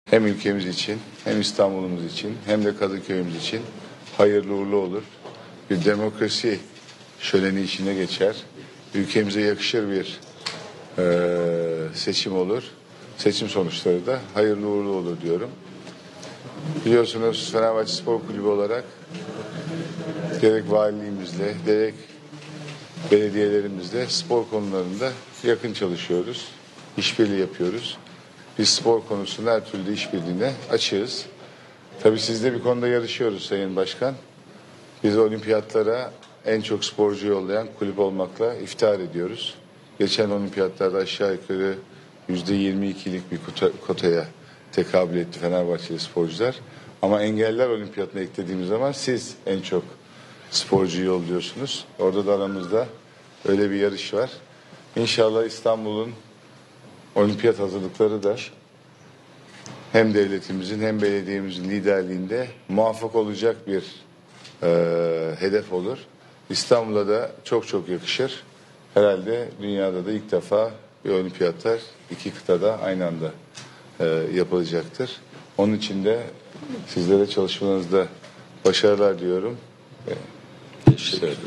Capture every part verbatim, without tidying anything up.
hem ülkemiz için, hem İstanbul'umuz için, hem de Kadıköy'ümüz için hayırlı uğurlu olur. Bir demokrasi şöleni içine geçer. Ülkemize yakışır bir e, seçim olur. Seçim sonuçları da hayırlı uğurlu olur diyorum. Biliyorsunuz Fenerbahçe Spor Kulübü olarak gerek valiliğimizle, gerek belediyelerimizle spor konularında yakın çalışıyoruz. İşbirliği yapıyoruz. Biz spor konusunda her türlü işbirliğine açığız. Tabii sizle bir konuda yarışıyoruz Sayın Başkan. Biz olimpiyatlara en çok sporcu yollayan kulüp olmakla iftihar ediyoruz. Geçen olimpiyatlarda aşağı yukarı yüzde yirmi ikilik bir kota, kotaya tekabül etti Fenerbahçeli sporcular. Ama engeller olimpiyatına eklediğimiz zaman siz en çok sporcu yolluyorsunuz. Orada da aramızda öyle bir yarış var. İnşallah İstanbul'un olimpiyat hazırlıkları da hem devletimizin hem belediyemizin liderliğinde muvaffak olacak bir e, hedef olur. İstanbul'a da çok çok yakışır. Herhalde dünyada da ilk defa bir olimpiyatlar iki kıtada aynı anda e, yapılacaktır. Onun için de sizlere çalışmanızda başarılar diyorum. Teşekkür ederim.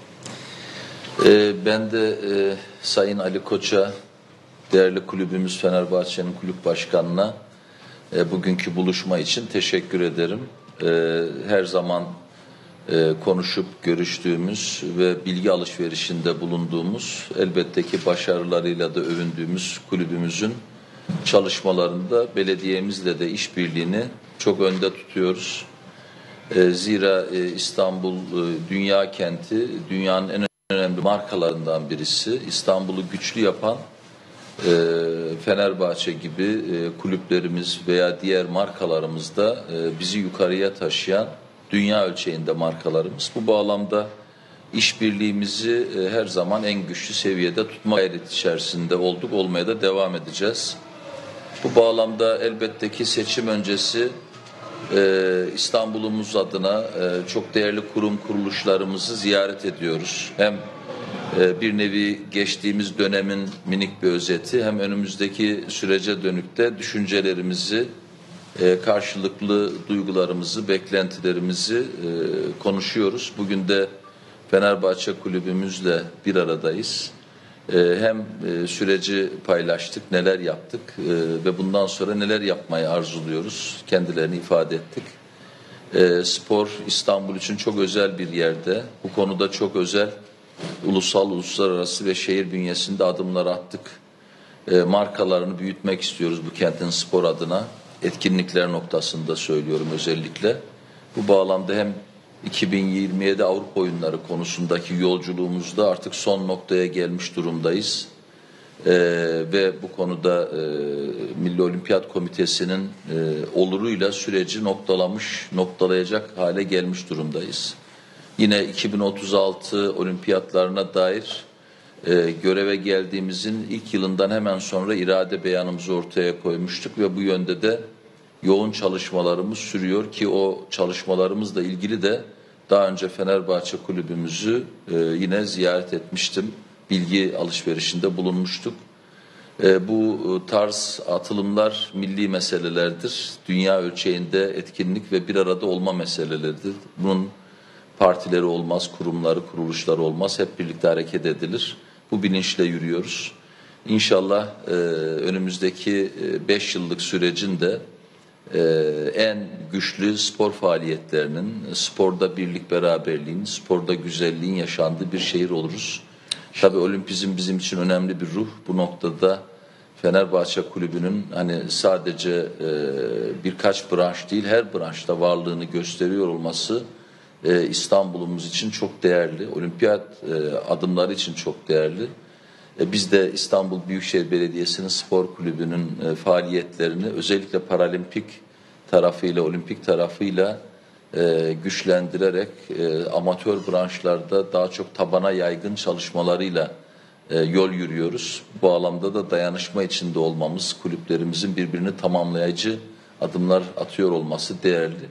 Ee, ben de e, Sayın Ali Koç'a, değerli kulübümüz Fenerbahçe'nin kulüp başkanına e, bugünkü buluşma için teşekkür ederim. E, her zaman e, konuşup görüştüğümüz ve bilgi alışverişinde bulunduğumuz, elbette ki başarılarıyla da övündüğümüz kulübümüzün çalışmalarında belediyemizle de işbirliğini çok önde tutuyoruz. E, zira e, İstanbul e, dünya kenti, dünyanın en önemli markalarından birisi. İstanbul'u güçlü yapan e, Fenerbahçe gibi e, kulüplerimiz veya diğer markalarımız da e, bizi yukarıya taşıyan dünya ölçeğinde markalarımız. Bu bağlamda işbirliğimizi e, her zaman en güçlü seviyede tutma gayreti içerisinde olduk, olmaya da devam edeceğiz. Bu bağlamda elbette ki seçim öncesi Ee, İstanbul'umuz adına e, çok değerli kurum kuruluşlarımızı ziyaret ediyoruz. Hem e, bir nevi geçtiğimiz dönemin minik bir özeti, hem önümüzdeki sürece dönük de düşüncelerimizi, e, karşılıklı duygularımızı, beklentilerimizi e, konuşuyoruz. Bugün de Fenerbahçe kulübümüzle bir aradayız. Hem süreci paylaştık, neler yaptık ve bundan sonra neler yapmayı arzuluyoruz, kendilerini ifade ettik. Spor İstanbul için çok özel bir yerde. Bu konuda çok özel ulusal, uluslararası ve şehir bünyesinde adımlar attık. Markalarını büyütmek istiyoruz bu kentin spor adına. Etkinlikler noktasında söylüyorum özellikle. Bu bağlamda hem iki bin yirmi yedi Avrupa Oyunları konusundaki yolculuğumuzda artık son noktaya gelmiş durumdayız. Ee, ve bu konuda e, Milli Olimpiyat Komitesi'nin e, oluruyla süreci noktalamış, noktalayacak hale gelmiş durumdayız. Yine iki bin otuz altı olimpiyatlarına dair e, göreve geldiğimizin ilk yılından hemen sonra irade beyanımızı ortaya koymuştuk ve bu yönde de yoğun çalışmalarımız sürüyor ki o çalışmalarımızla ilgili de daha önce Fenerbahçe kulübümüzü e, yine ziyaret etmiştim. Bilgi alışverişinde bulunmuştuk. E, bu tarz atılımlar milli meselelerdir. Dünya ölçeğinde etkinlik ve bir arada olma meseleleridir. Bunun partileri olmaz, kurumları, kuruluşları olmaz. Hep birlikte hareket edilir. Bu bilinçle yürüyoruz. İnşallah e, önümüzdeki beş yıllık sürecin de Ee, en güçlü spor faaliyetlerinin, sporda birlik beraberliğin, sporda güzelliğin yaşandığı bir şehir oluruz. Tabii olimpizm bizim için önemli bir ruh. Bu noktada Fenerbahçe Kulübü'nün hani sadece e, birkaç branş değil, her branşta varlığını gösteriyor olması e, İstanbul'umuz için çok değerli. Olimpiyat e, adımları için çok değerli. Biz de İstanbul Büyükşehir Belediyesi'nin spor kulübünün faaliyetlerini özellikle paralimpik tarafıyla, olimpik tarafıyla güçlendirerek amatör branşlarda daha çok tabana yaygın çalışmalarıyla yol yürüyoruz. Bu bağlamda da dayanışma içinde olmamız, kulüplerimizin birbirini tamamlayıcı adımlar atıyor olması değerli.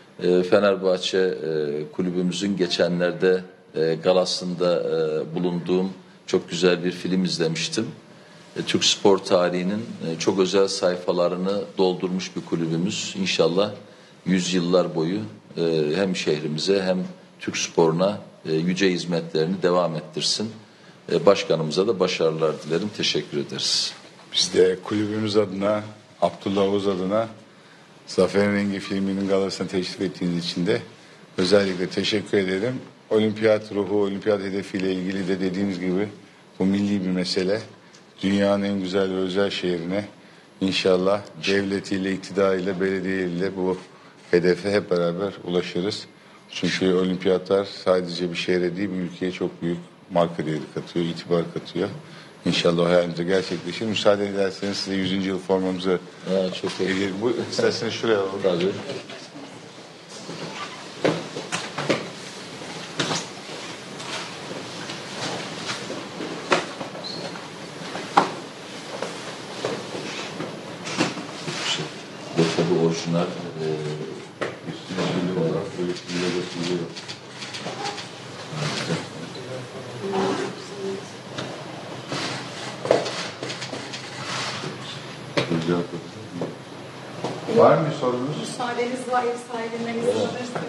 Fenerbahçe kulübümüzün geçenlerde galasında bulunduğum çok güzel bir film izlemiştim. e, Türk spor tarihinin e, çok özel sayfalarını doldurmuş bir kulübümüz. İnşallah yüzyıllar boyu e, hem şehrimize hem Türk sporuna e, yüce hizmetlerini devam ettirsin. E, başkanımıza da başarılar dilerim. Teşekkür ederiz. Biz de kulübümüz adına, Abdullah Oğuz adına Zafer'in Rengi filminin galasına teşrif ettiğiniz için de özellikle teşekkür ederim. Olimpiyat ruhu, olimpiyat hedefiyle ilgili de dediğiniz gibi bu milli bir mesele. Dünyanın en güzel ve özel şehrine inşallah devletiyle, iktidarıyla, belediyeyle bu hedefe hep beraber ulaşırız. Çünkü olimpiyatlar sadece bir şehre değil, bir ülkeye çok büyük marka değeri katıyor, itibar katıyor. İnşallah o hayalimize gerçekleşir. Müsaade ederseniz size yüzüncü yıl formamızı Ha, çok iyi. hediye- Bu isterseniz şuraya alalım. Tabii. Bu tabii orijinal e, Üstüne şöyle olarak böyle bir logosu yok. Güzel. Var mı bir sorunuz? Müsaadeniz var, ev sahibinden izin alırsak.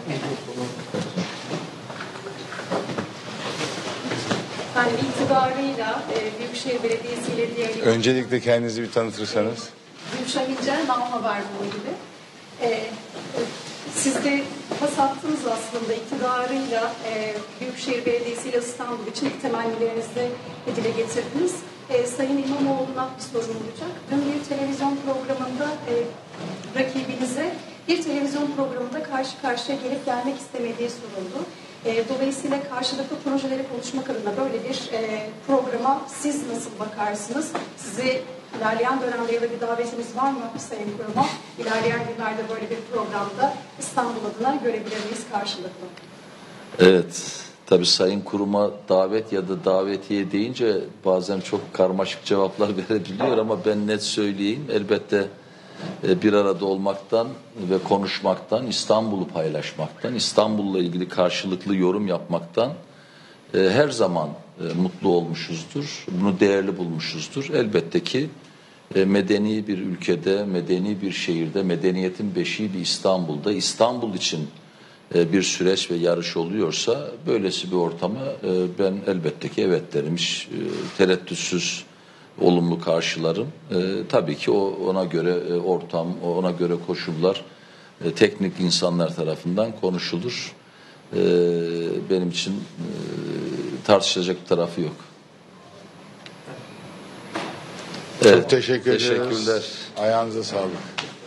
Yani itibarıyla e, Büyükşehir Belediyesi ile diğer Öncelikle kendinizi bir tanıtırsanız. Gülşah İnce, Nam Haber muhabiri. E, e, siz de pas attınız aslında iktidarıyla e, Büyükşehir Belediyesi ile İstanbul için ilk temennilerinizi dile getirdiniz. E, Sayın İmamoğlu'na bir sorum olacak. Dün bir televizyon programında e, rakibinize bir televizyon programında karşı karşıya gelip gelmek istemediği soruldu. E, dolayısıyla karşılıklı projeleri konuşmak adına böyle bir e, programa siz nasıl bakarsınız? Sizi ilerleyen dönemde ya da bir davetiniz var mı Sayın Kurum'a? İlerleyen günlerde böyle bir programda İstanbul adına görebilir miyiz karşılıklı? Evet. Tabii Sayın Kurum'a davet ya da davetiye deyince bazen çok karmaşık cevaplar verebiliyor ama ben net söyleyeyim. Elbette e, bir arada olmaktan ve konuşmaktan, İstanbul'u paylaşmaktan, İstanbul'la ilgili karşılıklı yorum yapmaktan e, her zaman e, mutlu olmuşuzdur. Bunu değerli bulmuşuzdur. Elbette ki e, medeni bir ülkede, medeni bir şehirde, medeniyetin beşiği bir İstanbul'da, İstanbul için bir süreç ve yarış oluyorsa böylesi bir ortama ben elbette ki evet derim. Hiç tereddütsüz olumlu karşılarım. Tabii ki o ona göre ortam, ona göre koşullar teknik insanlar tarafından konuşulur. Benim için tartışacak bir tarafı yok. Çok teşekkür Teşekkürler. ederiz. Ayağınıza sağlık.